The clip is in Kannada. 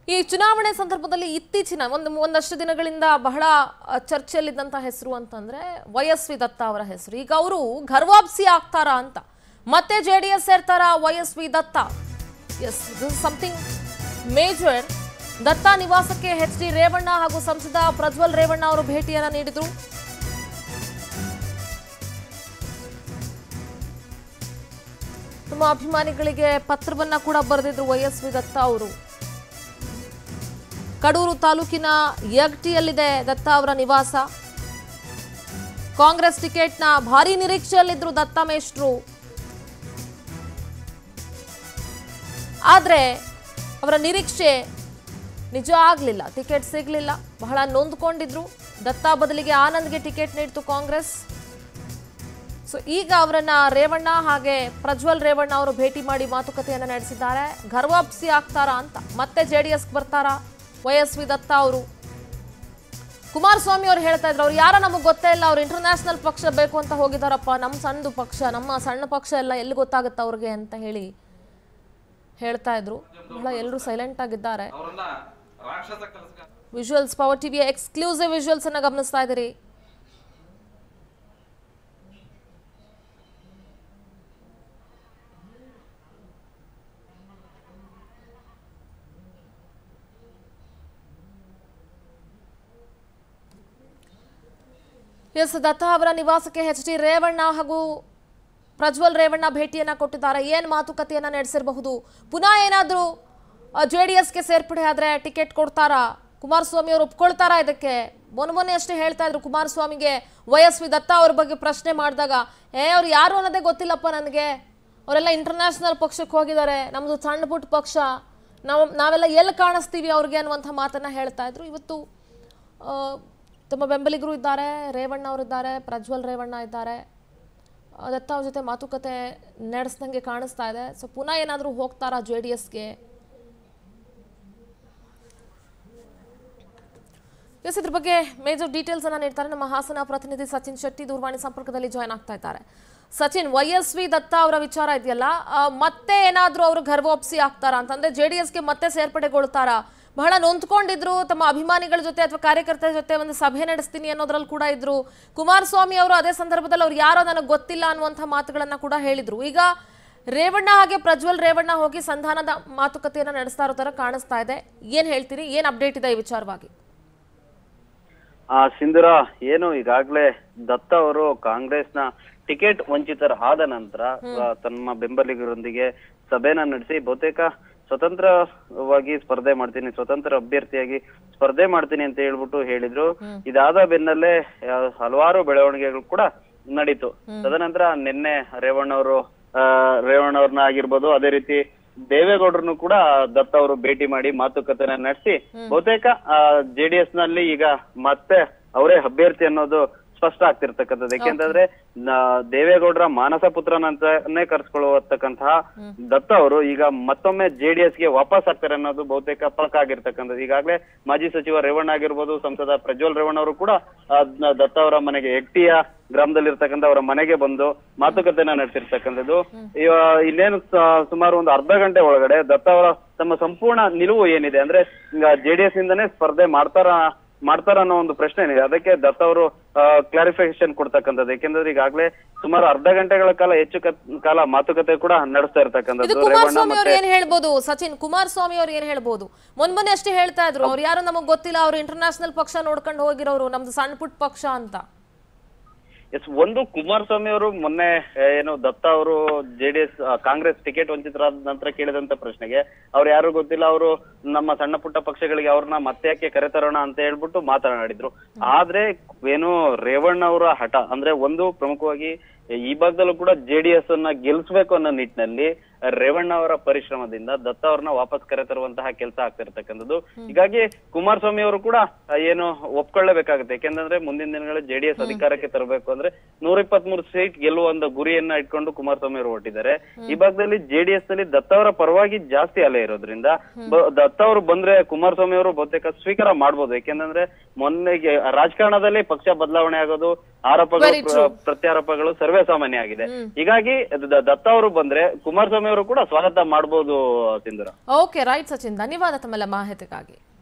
ಈ ಚುನಾವಣೆ ಸಂದರ್ಭದಲ್ಲಿ ಇತ್ತೀಚಿನ ಒಂದಷ್ಟು ದಿನಗಳಿಂದ ಬಹಳ ಚರ್ಚೆಯಲ್ಲಿದ್ದಂತ ಹೆಸರು ಅಂತಂದ್ರೆ ವೈಎಸ್ವಿ ದತ್ತ ಅವರ ಹೆಸರು. ಈಗ ಅವರು ಘರ್ವಾಪ್ಸಿ ಆಗ್ತಾರಾ ಅಂತ, ಮತ್ತೆ ಜೆಡಿಎಸ್ ಸೇರ್ತಾರಾ YSV Datta? Yes, this something major. Datta ನಿವಾಸಕ್ಕೆ ಎಚ್ ಡಿ ರೇವಣ್ಣ ಹಾಗೂ ಸಂಸದ ಪ್ರಜ್ವಲ್ ರೇವಣ್ಣ ಅವರು ಭೇಟಿಯನ್ನ ನೀಡಿದ್ರು. ತಮ್ಮ ಅಭಿಮಾನಿಗಳಿಗೆ ಪತ್ರವನ್ನ ಕೂಡ ಬರೆದಿದ್ರು ವೈಎಸ್ವಿ ದತ್ತ ಅವರು. ಕಡೂರು ತಾಲೂಕಿನ ಯಗಟಿಯಲ್ಲಿದೆ ದತ್ತ ಅವರ ನಿವಾಸ. ಕಾಂಗ್ರೆಸ್ ಟಿಕೆಟ್ನ ಭಾರಿ ನಿರೀಕ್ಷೆಯಲ್ಲಿದ್ರು ದತ್ತ ಮೇಷ್ಟ್ರು. ಆದ್ರೆ ಅವರ ನಿರೀಕ್ಷೆ ನಿಜ ಆಗ್ಲಿಲ್ಲ, ಟಿಕೆಟ್ ಸಿಗ್ಲಿಲ್ಲ. ಬಹಳ ನೊಂದ್ಕೊಂಡಿದ್ರು. ದತ್ತ ಬದಲಿಗೆ ಆನಂದ್ಗೆ ಟಿಕೆಟ್ ನೀಡಿತು ಕಾಂಗ್ರೆಸ್. ಸೊ ಈಗ ಅವರನ್ನ ರೇವಣ್ಣ ಹಾಗೆ ಪ್ರಜ್ವಲ್ ರೇವಣ್ಣ ಅವರು ಭೇಟಿ ಮಾಡಿ ಮಾತುಕತೆಯನ್ನ ನಡೆಸಿದ್ದಾರೆ. ಘರ್ವಾಪ್ಸಿ ಆಗ್ತಾರಾ ಅಂತ, ಮತ್ತೆ ಜೆಡಿಎಸ್ ಬರ್ತಾರಾ ವೈಎಸ್ವಿ ದತ್ತ ಅವರು? ಕುಮಾರಸ್ವಾಮಿ ಅವರು ಹೇಳ್ತಾ ಇದ್ರು, ಅವ್ರು ಯಾರ ನಮಗೆ ಗೊತ್ತೇ ಇಲ್ಲ, ಅವ್ರು ಇಂಟರ್ನ್ಯಾಷನಲ್ ಪಕ್ಷ ಬೇಕು ಅಂತ ಹೋಗಿದಾರಪ್ಪ, ನಮ್ಮ ಸಣ್ಣದು ಪಕ್ಷ, ನಮ್ಮ ಸಣ್ಣ ಪಕ್ಷ ಎಲ್ಲ ಎಲ್ಲಿ ಗೊತ್ತಾಗುತ್ತೆ ಅವ್ರಿಗೆ ಅಂತ ಹೇಳ್ತಾ ಇದ್ರು. ಎಲ್ಲರೂ ಸೈಲೆಂಟ್ ಆಗಿದ್ದಾರೆ. ವಿಜುವಲ್ಸ್, ಪವರ್ ಟಿವಿಯ ಎಕ್ಸ್ಕ್ಲೂಸಿವ್ ವಿಜುವಲ್ಸ್ ಅನ್ನ ಗಮನಿಸ್ತಾ ಇದ್ದೀರಿ. ಎಸ್, ದತ್ತ ಅವರ ನಿವಾಸಕ್ಕೆ ಎಚ್ ಡಿ ರೇವಣ್ಣ ಹಾಗೂ ಪ್ರಜ್ವಲ್ ರೇವಣ್ಣ ಭೇಟಿಯನ್ನ ಕೊಟ್ಟಿದ್ದಾರೆ. ಏನ್ ಮಾತುಕತೆಯನ್ನ ನಡೆಸಿರಬಹುದು? ಪುನಃ ಏನಾದ್ರೂ ಜೆಡಿಎಸ್ಗೆ ಸೇರ್ಪಡೆ ಆದ್ರೆ ಟಿಕೆಟ್ ಕೊಡ್ತಾರಾ? ಕುಮಾರಸ್ವಾಮಿ ಅವರು ಒಪ್ಕೊಳ್ತಾರಾ ಇದಕ್ಕೆ? ಮೊನ್ನೆ ಅಷ್ಟೇ ಹೇಳ್ತಾ ಇದ್ರು ಕುಮಾರಸ್ವಾಮಿಗೆ ವೈಎಸ್ವಿ ದತ್ತ ಅವ್ರ ಬಗ್ಗೆ ಪ್ರಶ್ನೆ ಮಾಡಿದಾಗ, ಅವ್ರು ಯಾರು ಅನ್ನೋದೇ ಗೊತ್ತಿಲ್ಲಪ್ಪ ನನಗೆ, ಅವರೆಲ್ಲ ಇಂಟರ್ನ್ಯಾಷನಲ್ ಪಕ್ಷಕ್ಕೆ ಹೋಗಿದ್ದಾರೆ, ನಮ್ದು ಸಣ್ಣ ಪುಟ್ಟ ಪಕ್ಷ, ನಾವೆಲ್ಲ ಎಲ್ಲಿ ಕಾಣಿಸ್ತೀವಿ ಅವ್ರಿಗೆ ಅನ್ನುವಂಥ ಮಾತನ್ನ ಹೇಳ್ತಾ ಇದ್ರು. ಇವತ್ತು ತಮ್ಮ ಬೆಂಬಲಿಗರು ಇದ್ದಾರೆ, ರೇವಣ್ಣ ಅವರಿದ್ದಾರೆ, ಪ್ರಜ್ವಲ್ ರೇವಣ್ಣ ಇದ್ದಾರೆ. ದತ್ತ ಅವ್ರ ಜೊತೆ ಮಾತುಕತೆ ನಡೆಸ್ದಂಗೆ ಕಾಣಿಸ್ತಾ ಇದೆ. ಸೊ ಪುನಃ ಏನಾದರೂ ಹೋಗ್ತಾರಾ ಜೆಡಿಎಸ್ಗೆ? ಎಸ್, ಇದ್ರ ಬಗ್ಗೆ ಮೇಜರ್ ಡೀಟೇಲ್ಸ್ ಅನ್ನ ನೀಡ್ತಾರೆ ನಮ್ಮ ಹಾಸನ ಪ್ರತಿನಿಧಿ ಸಚಿನ್ ಶೆಟ್ಟಿ. ದೂರವಾಣಿ ಸಂಪರ್ಕದಲ್ಲಿ ಜಾಯ್ನ್ ಆಗ್ತಾ ಇದ್ದಾರೆ. ಸಚಿನ್, ವೈಎಸ್ವಿ ದತ್ತ ಅವರ ವಿಚಾರ ಇದೆಯಲ್ಲ, ಮತ್ತೆ ಏನಾದರೂ ಅವರು ಘರ್ವಾಪ್ಸಿ ಆಗ್ತಾರಾ ಅಂತಂದ್ರೆ ಜೆಡಿಎಸ್ಗೆ ಮತ್ತೆ ಸೇರ್ಪಡೆಗೊಳ್ತಾರಾ? ಬಹಳ ನೊಂದ್ಕೊಂಡಿದ್ರು, ತಮ್ಮ ಅಭಿಮಾನಿಗಳ ಜೊತೆ ಅಥವಾ ಕಾರ್ಯಕರ್ತರ ಜೊತೆ ಒಂದು ಸಭೆ ನಡೆಸ್ತೀನಿ ಅನ್ನೋದ್ರಲ್ಲಿ ಕೂಡ ಇದ್ರು. ಕುಮಾರಸ್ವಾಮಿ ಅವರು ಅದೇ ಸಂದರ್ಭದಲ್ಲಿ ಅವ್ರು ಯಾರೋ ನನಗೆ ಗೊತ್ತಿಲ್ಲ ಅನ್ನುವಂಥ ಮಾತುಗಳನ್ನ ಕೂಡ ಹೇಳಿದ್ರು. ಈಗ ರೇವಣ್ಣ ಹಾಗೆ ಪ್ರಜ್ವಲ್ ರೇವಣ್ಣ ಹೋಗಿ ಸಂಧಾನದ ಮಾತುಕತೆಯನ್ನ ನಡೆಸ್ತಾ ಇರೋ ತರ ಕಾಣಿಸ್ತಾ ಇದೆ. ಏನ್ ಹೇಳ್ತೀರಿ? ಏನ್ ಅಪ್ಡೇಟ್ ಇದೆ ಈ ವಿಚಾರವಾಗಿ? ಸಿಂಧೂರ, ಏನು ಈಗಾಗಲೇ ದತ್ತ ಅವರು ಕಾಂಗ್ರೆಸ್ನ ಟಿಕೆಟ್ ವಂಚಿತರಾದ ನಂತರ ತಮ್ಮ ಬೆಂಬಲಿಗರೊಂದಿಗೆ ಸಭೆನ ನಡೆಸಿ ಬಹುತೇಕ ಸ್ವತಂತ್ರವಾಗಿ ಸ್ಪರ್ಧೆ ಮಾಡ್ತೀನಿ, ಸ್ವತಂತ್ರ ಅಭ್ಯರ್ಥಿಯಾಗಿ ಸ್ಪರ್ಧೆ ಮಾಡ್ತೀನಿ ಅಂತ ಹೇಳ್ಬಿಟ್ಟು ಹೇಳಿದ್ರು. ಇದಾದ ಬೆನ್ನಲ್ಲೇ ಹಲವಾರು ಬೆಳವಣಿಗೆಗಳು ಕೂಡ ನಡೀತು. ತದನಂತರ ನಿನ್ನೆ ರೇವಣ್ಣವ್ರನ್ನ ಆಗಿರ್ಬೋದು, ಅದೇ ರೀತಿ ದೇವೇಗೌಡರನ್ನು ಕೂಡ ದತ್ತ ಅವರು ಭೇಟಿ ಮಾಡಿ ಮಾತುಕತೆನ ನಡೆಸಿ ಬಹುತೇಕ ಜೆಡಿಎಸ್ ನಲ್ಲಿ ಈಗ ಮತ್ತೆ ಅವರೇ ಅಭ್ಯರ್ಥಿ ಅನ್ನೋದು ಸ್ಪಷ್ಟ ಆಗ್ತಿರ್ತಕ್ಕಂಥದ್ದು. ಯಾಕೆಂತಂದ್ರೆ ದೇವೇಗೌಡರ ಮಾನಸ ಪುತ್ರನಂತಾನೆ ಕರ್ಸ್ಕೊಳ್ಳತಕ್ಕಂತಹ ದತ್ತ ಅವರು ಈಗ ಮತ್ತೊಮ್ಮೆ ಜೆಡಿಎಸ್ ಗೆ ವಾಪಸ್ ಆಗ್ತಾರೆ ಅನ್ನೋದು ಬಹುತೇಕ ಪಕ್ಕ ಆಗಿರ್ತಕ್ಕಂಥದ್ದು. ಈಗಾಗಲೇ ಮಾಜಿ ಸಚಿವ ರೇವಣ್ಣ ಆಗಿರ್ಬೋದು, ಸಂಸದ ಪ್ರಜ್ವಲ್ ರೇವಣ್ಣ ಅವರು ಕೂಡ ದತ್ತ ಅವರ ಮನೆಗೆ, ಎಕ್ಟಿಯ ಗ್ರಾಮದಲ್ಲಿರ್ತಕ್ಕಂಥ ಅವರ ಮನೆಗೆ ಬಂದು ಮಾತುಕತೆನ ನಡೆಸಿರ್ತಕ್ಕಂಥದ್ದು. ಇನ್ನೇನು ಸುಮಾರು ಒಂದು ಅರ್ಧ ಗಂಟೆ ಒಳಗಡೆ ದತ್ತ ಅವರ ತಮ್ಮ ಸಂಪೂರ್ಣ ನಿಲುವು ಏನಿದೆ ಅಂದ್ರೆ ಜೆಡಿಎಸ್ ಇಂದಾನೇ ಸ್ಪರ್ಧೆ ಮಾಡ್ತಾರ ಅನ್ನೋ ಒಂದು ಪ್ರಶ್ನೆ ಏನಿದೆ, ಅದಕ್ಕೆ ದತ್ತ ಅವರು ಕ್ಲಾರಿಫಿಕೇಶನ್ ಕೊಡ್ತಕ್ಕಂಥದ್ದು. ಯಾಕೆಂದ್ರೆ ಈಗಾಗಲೇ ಸುಮಾರು ಅರ್ಧ ಗಂಟೆಗಳ ಕಾಲ ಹೆಚ್ಚು ಕಾಲ ಮಾತುಕತೆ ಕೂಡ ನಡೆಸ್ತಾ ಇರ್ತಕ್ಕಂಥದ್ದು. ಕುಮಾರಸ್ವಾಮಿ ಅವ್ರು ಏನ್ ಹೇಳ್ಬೋದು ಸಚಿನ್? ಕುಮಾರಸ್ವಾಮಿ ಅವ್ರು ಏನ್ ಹೇಳ್ಬೋದು? ಮೊನ್ನೆ ಅಷ್ಟೇ ಹೇಳ್ತಾ ಇದ್ರು, ಅವ್ರು ಯಾರು ನಮಗ್ ಗೊತ್ತಿಲ್ಲ, ಅವ್ರು ಇಂಟರ್ನ್ಯಾಷನಲ್ ಪಕ್ಷ ನೋಡ್ಕೊಂಡು ಹೋಗಿರೋರು, ನಮ್ದು ಸಣ್ಣ ಪುಟ್ಟ ಪಕ್ಷ ಅಂತ. ಒಂದು, ಕುಮಾರಸ್ವಾಮಿ ಅವರು ಮೊನ್ನೆ ಏನು ದತ್ತ ಅವರು ಜೆಡಿಎಸ್ ಕಾಂಗ್ರೆಸ್ ಟಿಕೆಟ್ ವಂಚಿತರಾದ ನಂತರ ಕೇಳಿದಂತ ಪ್ರಶ್ನೆಗೆ ಅವ್ರು ಯಾರು ಗೊತ್ತಿಲ್ಲ, ಅವರು ನಮ್ಮ ಸಣ್ಣ ಪುಟ್ಟ ಪಕ್ಷಗಳಿಗೆ ಅವ್ರನ್ನ ಮತ್ತೆ ಯಾಕೆ ಕರೆತರೋಣ ಅಂತ ಹೇಳ್ಬಿಟ್ಟು ಮಾತನಾಡಿದ್ರು. ಆದ್ರೆ ಏನು ರೇವಣ್ಣ ಅವರ ಹಠ ಅಂದ್ರೆ, ಒಂದು ಪ್ರಮುಖವಾಗಿ ಈ ಭಾಗದಲ್ಲೂ ಕೂಡ ಜೆಡಿಎಸ್ ಅನ್ನ ಗೆಲ್ಸ್ಬೇಕು ಅನ್ನೋ ನಿಟ್ಟಿನಲ್ಲಿ ರೇವಣ್ಣ ಅವರ ಪರಿಶ್ರಮದಿಂದ ದತ್ತ ಅವ್ರನ್ನ ವಾಪಸ್ ಕರೆತರುವಂತಹ ಕೆಲಸ ಆಗ್ತಿರ್ತಕ್ಕಂಥದ್ದು. ಹೀಗಾಗಿ ಕುಮಾರಸ್ವಾಮಿ ಅವರು ಕೂಡ ಏನು ಒಪ್ಕೊಳ್ಳೇಬೇಕಾಗುತ್ತೆ. ಯಾಕೆಂದ್ರೆ ಮುಂದಿನ ದಿನಗಳಲ್ಲಿ ಜೆಡಿಎಸ್ ಅಧಿಕಾರಕ್ಕೆ ತರಬೇಕು ಅಂದ್ರೆ 123 ಸೀಟ್ ಗೆಲ್ಲುವ ಒಂದು ಗುರಿಯನ್ನ ಇಟ್ಕೊಂಡು ಕುಮಾರಸ್ವಾಮಿ ಅವರು ಹೊರಟಿದ್ದಾರೆ. ಈ ಭಾಗದಲ್ಲಿ ಜೆಡಿಎಸ್ ನಲ್ಲಿ ದತ್ತ ಅವರ ಪರವಾಗಿ ಜಾಸ್ತಿ ಅಲೆ ಇರೋದ್ರಿಂದ ದತ್ತ ಅವರು ಬಂದ್ರೆ ಕುಮಾರಸ್ವಾಮಿ ಅವರು ಬಹುತೇಕ ಸ್ವೀಕಾರ ಮಾಡ್ಬೋದು. ಯಾಕೆಂದ್ರೆ ಮೊನ್ನೆಗೆ ರಾಜಕಾರಣದಲ್ಲಿ ಪಕ್ಷ ಬದಲಾವಣೆ ಆಗೋದು, ಆರೋಪಗಳು ಪ್ರತ್ಯಾರೋಪಗಳು ಸರ್ವೇ ಸಾಮಾನ್ಯ ಆಗಿದೆ. ಹೀಗಾಗಿ ದತ್ತ ಅವರು ಬಂದ್ರೆ ಕುಮಾರಸ್ವಾಮಿ ಕುಮಾರಸ್ವಾಮಿ ಅವರು ಕೂಡ ಸ್ವಾಗತ ಮಾಡಬಹುದು ಸಿಂಧೂರ. ಓಕೆ ರೈಟ್ ಸಚಿನ್, ಧನ್ಯವಾದ ತಮ್ಮೆಲ್ಲ ಮಾಹಿತಿಗಾಗಿ.